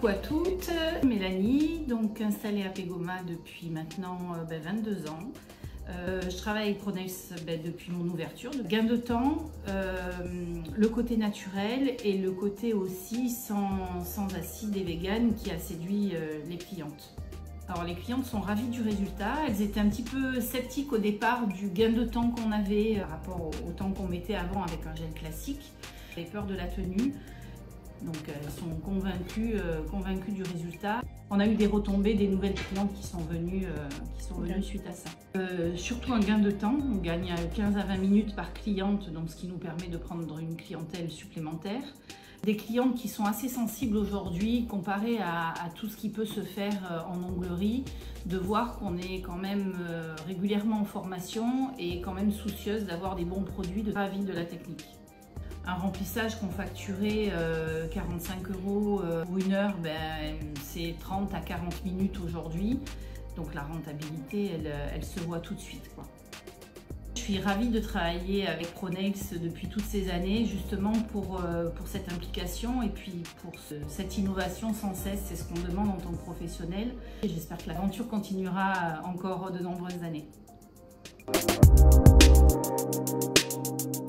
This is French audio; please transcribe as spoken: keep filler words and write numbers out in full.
Coucou à toutes, Mélanie, donc installée à Pégoma depuis maintenant euh, ben, vingt-deux ans. Euh, je travaille avec Pronex ben, depuis mon ouverture. De gain de temps, euh, le côté naturel et le côté aussi sans, sans acide et vegan qui a séduit euh, les clientes. Alors les clientes sont ravies du résultat. Elles étaient un petit peu sceptiques au départ du gain de temps qu'on avait par rapport au, au temps qu'on mettait avant avec un gel classique. Elles avaient peur de la tenue. Donc elles sont convaincues, euh, convaincues du résultat. On a eu des retombées, des nouvelles clientes qui sont venues, euh, qui sont venues okay. suite à ça. Euh, surtout un gain de temps, on gagne quinze à vingt minutes par cliente, donc ce qui nous permet de prendre une clientèle supplémentaire. Des clientes qui sont assez sensibles aujourd'hui comparé à, à tout ce qui peut se faire en onglerie, de voir qu'on est quand même euh, régulièrement en formation et quand même soucieuse d'avoir des bons produits, de ravis de la technique. Un remplissage qu'on facturait euh, quarante-cinq euros euh, pour une heure, ben, c'est trente à quarante minutes aujourd'hui. Donc la rentabilité, elle, elle se voit tout de suite, quoi. Je suis ravie de travailler avec Pronex depuis toutes ces années, justement pour, euh, pour cette implication et puis pour ce, cette innovation sans cesse. C'est ce qu'on demande en tant que professionnel. J'espère que l'aventure continuera encore de nombreuses années.